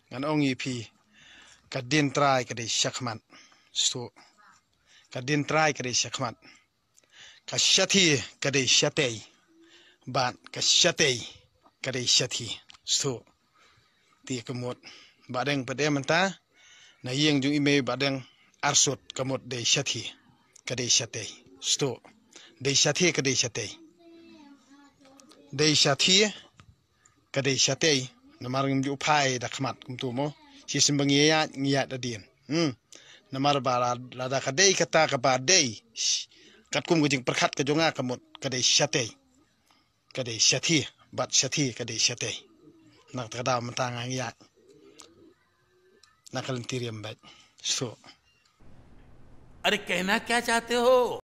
ngan ong ipi kadin try kadai syakmat sto kadin try kadai syakmat ka shathi kadai shatei ban ka shatei kadai shathi sto ti kemut badeng pade menta na yeng jung ime badeng arsut kemut dei shathi kadai shatei sto dei shathi kadai shatei dei shathi kadai shatei namar ngju phai da khmat kumtu mo si simbang ya ngiya da din namar bara lada kadai kata ka ba dei kat kum gujing perkhat ka jonga kamut kadai shatei kadai shathi bat shathi kadai shatei nak tada mentang ngiya nakal tiriam bat so अरे कहना क्या चाहते हो?